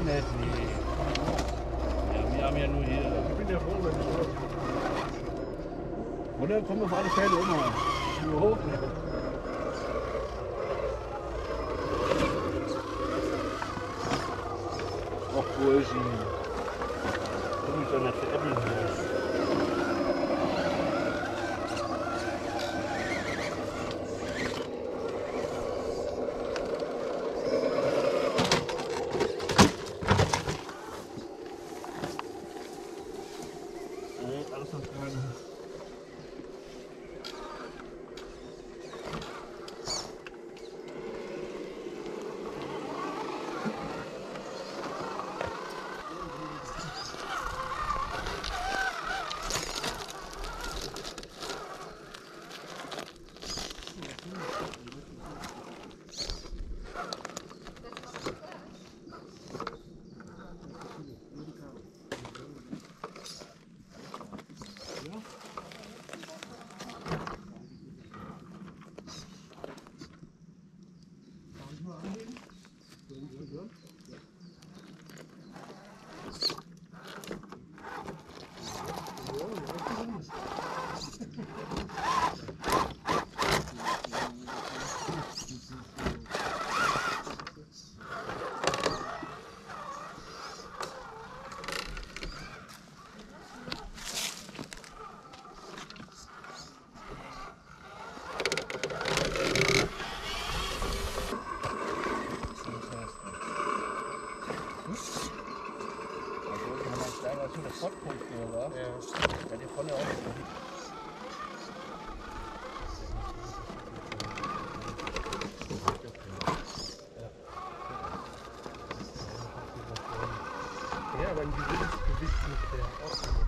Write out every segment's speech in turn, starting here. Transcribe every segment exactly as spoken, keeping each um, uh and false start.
nicht, nee. Ja, wir haben ja nur hier. Ich bin ja froh, wenn ich raus. Oder kommen wir auf alle Fälle immer. Nur hoch. Och, Burschi. Du mich doch nicht veräppeln hier. Alles noch dran. Ja, aber ein gewisses Gewicht mit der Aufnahme.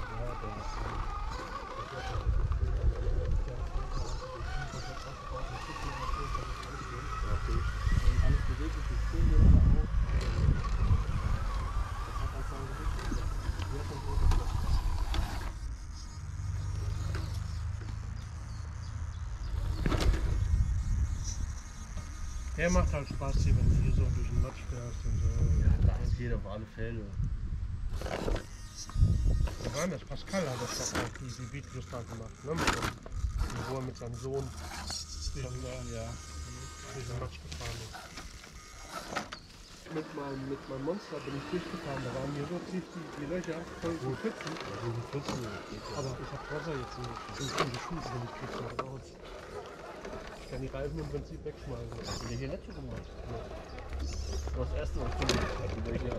Alles beweglich, die Zähne auch. Das hat einfach Der macht halt Spaß, hier, wenn du hier so durch den Matsch fährst und so. Ja, das geht auf alle Fälle. Johannes Pascal hat das doch auch die, die Videos da gemacht, ne? Mit dem, wo er mit seinem Sohn durch den, Ja. durch den Matsch gefahren ist. Mit meinem, mit meinem Monster bin ich durchgefahren, da waren hier so tief die, die Löcher voll mit Pfützen. Aber ich hab Wasser jetzt nicht. Ich bin die Schuhe drin, ich krieg's noch raus. Ich kann die Reifen im Prinzip wegschmeißen. Hast du dir hier nicht so gemacht? Ja. Das war das erste, was du gemacht hast. In welcher?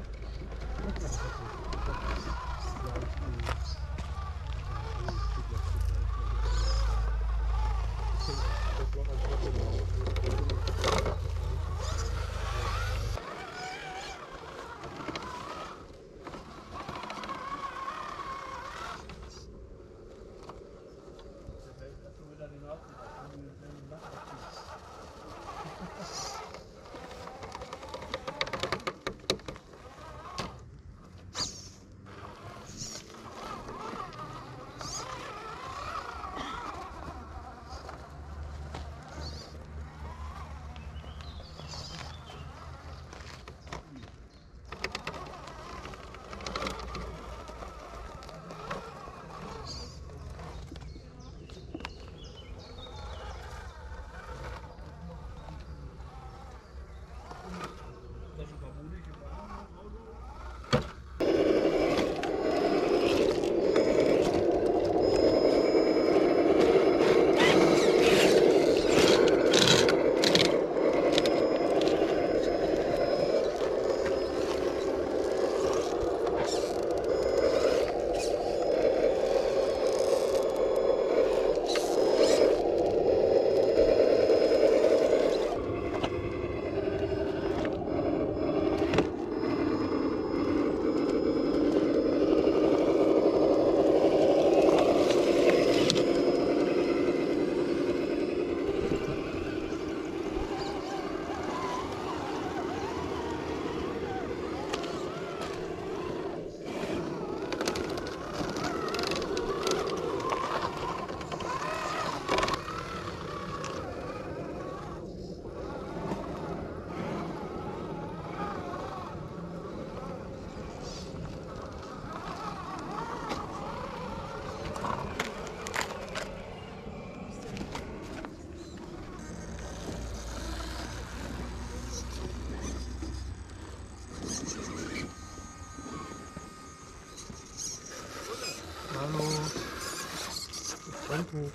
Nee.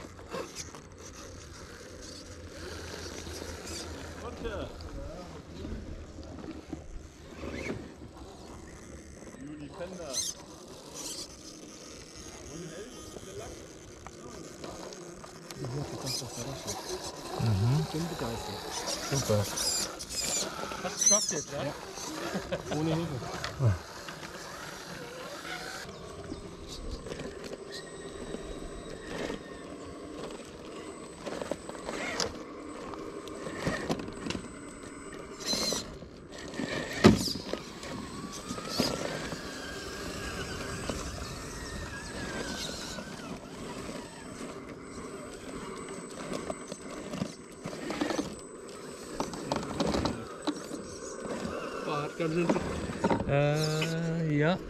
Runter! Juni Fender. Mhm. Ich bin begeistert. Super. Hast du geschafft jetzt, ja? Ja. Ohne Hilfe. Ganz schön. Äh, ja.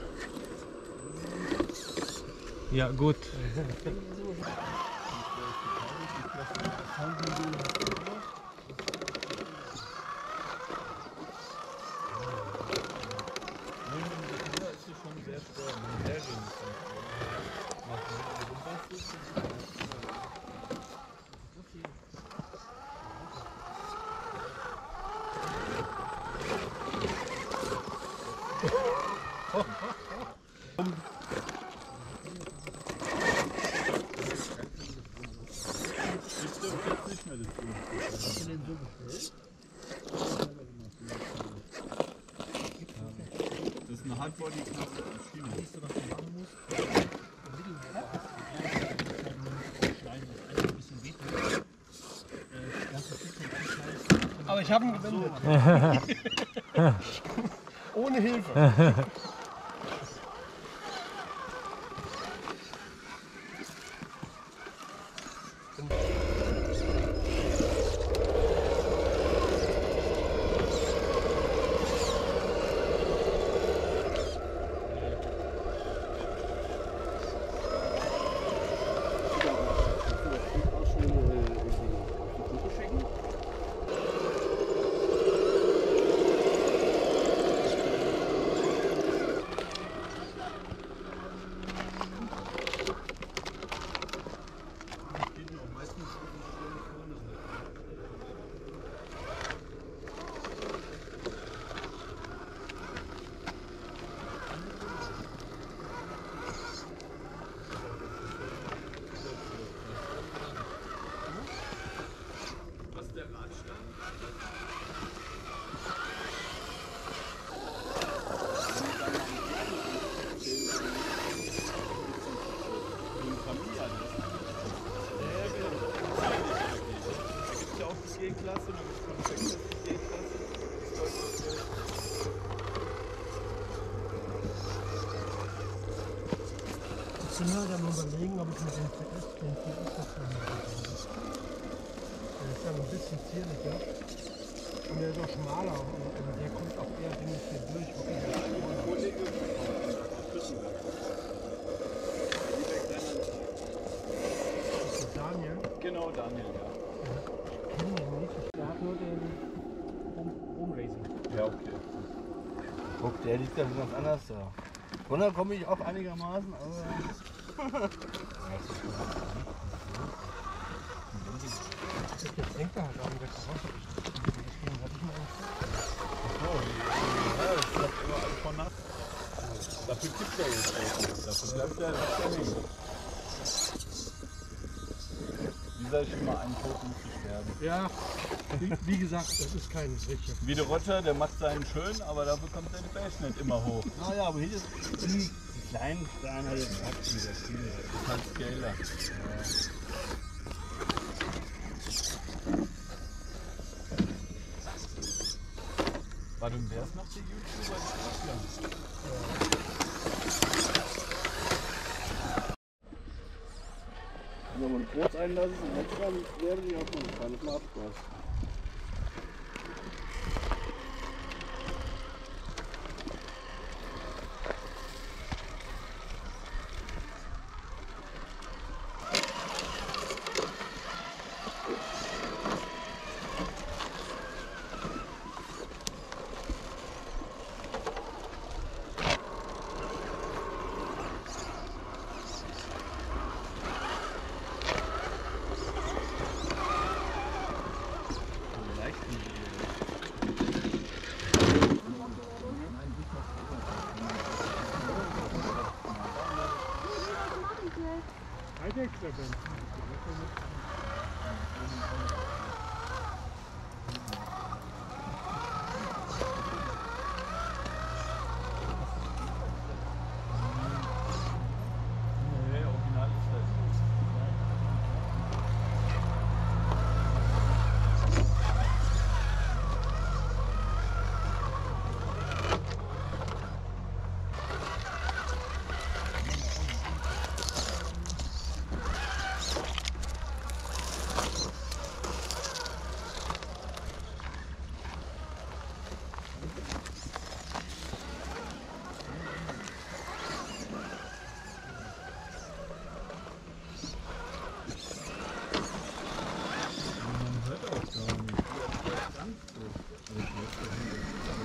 Ja, gut. Das ist eine Hardbody-Klasse als Schiene. Siehst du, was du machen musst? Aber ich habe ihn gewendet. Ohne Hilfe. G-Klasse, dann gibt es die G-Klasse. Ich bin halt am überlegen, ob ich mit dem T S den T S dazu mache. Der ist dann ein bisschen zierlicher. Und der ist auch schmaler und, und der kommt auch eher ziemlich hier durch. Wo ich das Kollege ist der Daniel. Genau, Daniel, ja. Ich kenne den nicht. Der hat nur den Home Racing. Ja, okay. Guck, der liegt ja ganz anders da. Runter komme ich auch einigermaßen, aber. Jetzt denkt er halt auch wieder Karosse. Deswegen hatte ich mal Oh, ja, das bleibt immer alles von nass. Dafür gibt es ja jetzt Racing. Dafür bleibt ja das hängen. Dieser ist schon mal einen Tod muss sterben. Ja, wie, wie gesagt, das ist kein sicher. Wie der Roger, der macht seinen schön, aber dafür kommt seine Base nicht immer hoch. Naja, aber hier ist die kleinen Steine jetzt hat wieder viele. Das ist halt Scaler. Ja. Warte, und wer ist noch der YouTuber? Ja. Wenn man ein Boot einlassen und dann werden die auch noch fahren. Das macht Spaß. Liter Benzin. Nee, original ist das. Man hört auch gar nicht. Ja, das ist ganz gut. Aber ich weiß gar nicht,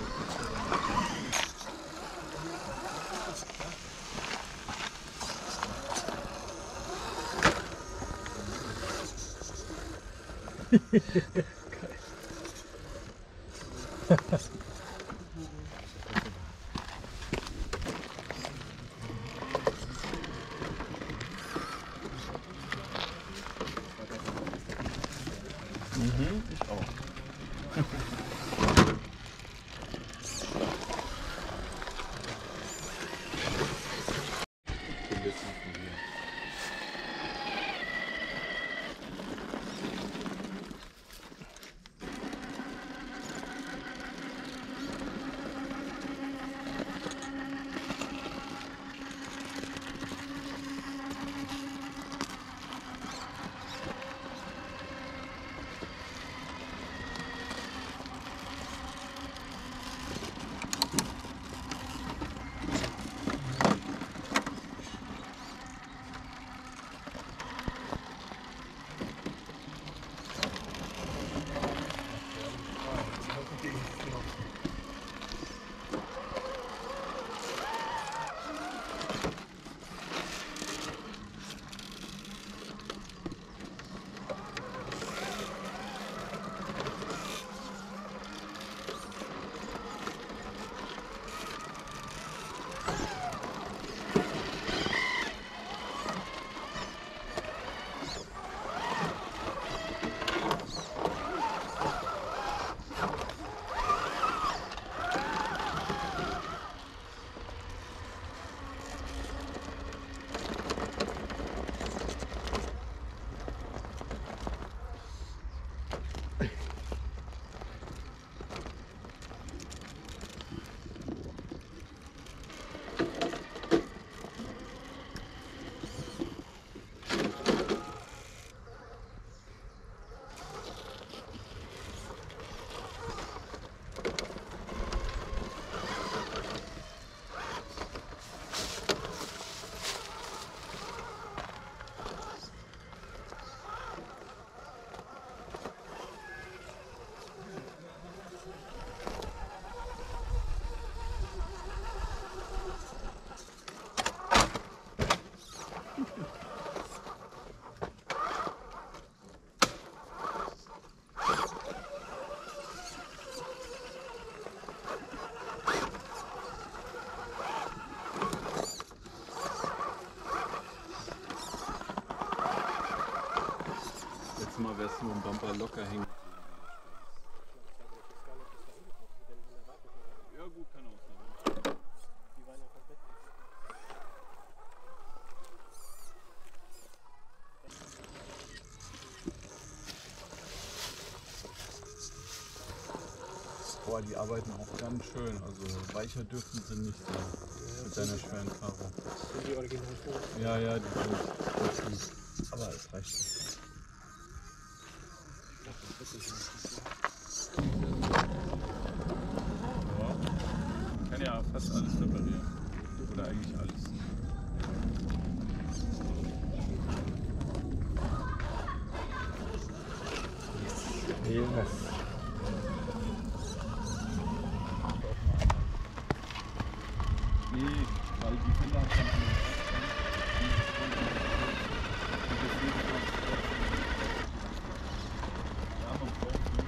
Mhm, ich auch. Letztes Mal wärst du nur im Bumper locker hängen. Ja gut, kann auch sein. Die waren ja komplett. Boah, die arbeiten auch ganz schön. Also weicher dürften sie nicht sein mit deiner schweren Karo. Sind die original vor? Ja, ja, die sind echt gut. Aber es reicht nicht. Ja, man kann ja fast alles reparieren. Oder eigentlich alles. Yes. Nee, weil die Fender hat schon eine. Ja, man braucht nicht.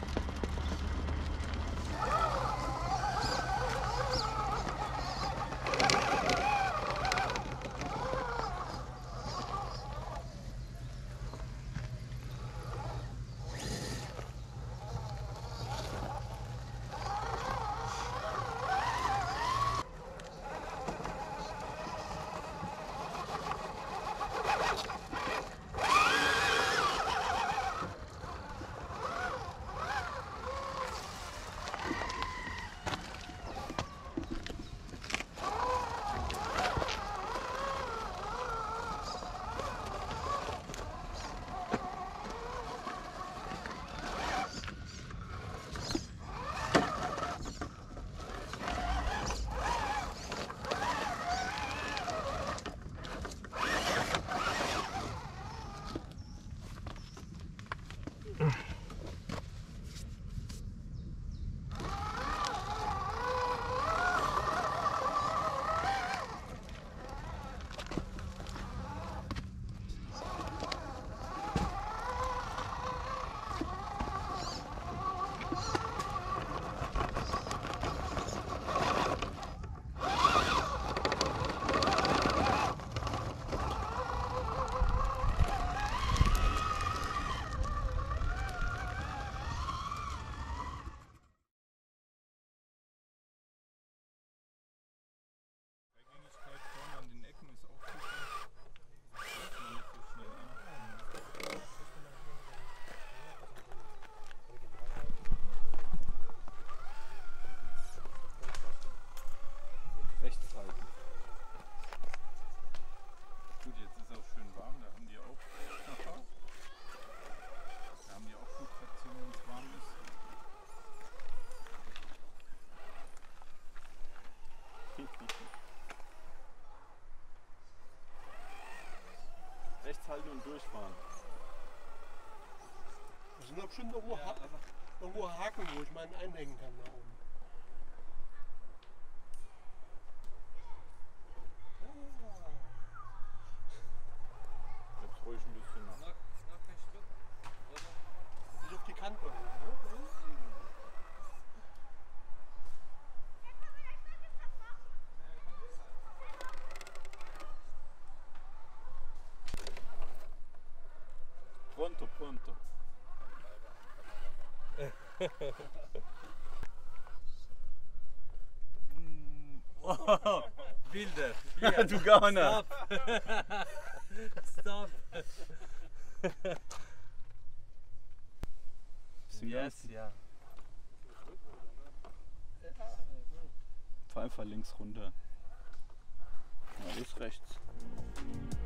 bestimmt irgendwo, ha irgendwo Haken, wo ich meinen einhängen kann da oben. Jetzt ruhig ein bisschen nach. Nicht auf die Kante. Ne? Pronto, pronto. Oh, Bilder. Ja, du Gauner. Stop. Yes, ja. Fahr einfach links runter. Ja, das ist rechts.